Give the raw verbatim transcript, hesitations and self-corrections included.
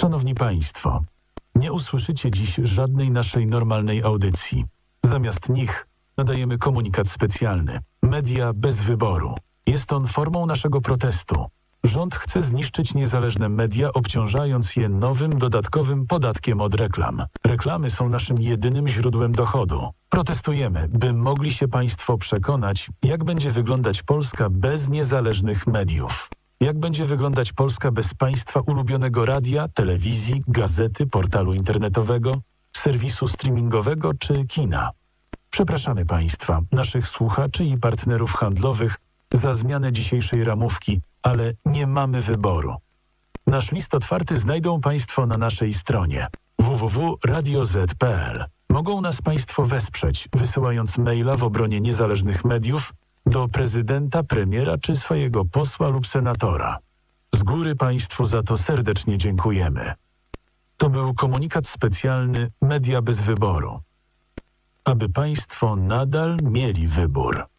Szanowni Państwo, nie usłyszycie dziś żadnej naszej normalnej audycji. Zamiast nich nadajemy komunikat specjalny. Media bez wyboru. Jest on formą naszego protestu. Rząd chce zniszczyć niezależne media, obciążając je nowym, dodatkowym podatkiem od reklam. Reklamy są naszym jedynym źródłem dochodu. Protestujemy, by mogli się Państwo przekonać, jak będzie wyglądać Polska bez niezależnych mediów. Jak będzie wyglądać Polska bez Państwa ulubionego radia, telewizji, gazety, portalu internetowego, serwisu streamingowego czy kina. Przepraszamy Państwa, naszych słuchaczy i partnerów handlowych za zmianę dzisiejszej ramówki, ale nie mamy wyboru. Nasz list otwarty znajdą Państwo na naszej stronie w w w kropka radio zet kropka p l. Mogą nas Państwo wesprzeć, wysyłając maila w obronie niezależnych mediów do prezydenta, premiera czy swojego posła lub senatora. Z góry Państwu za to serdecznie dziękujemy. To był komunikat specjalny Media bez wyboru. Aby Państwo nadal mieli wybór.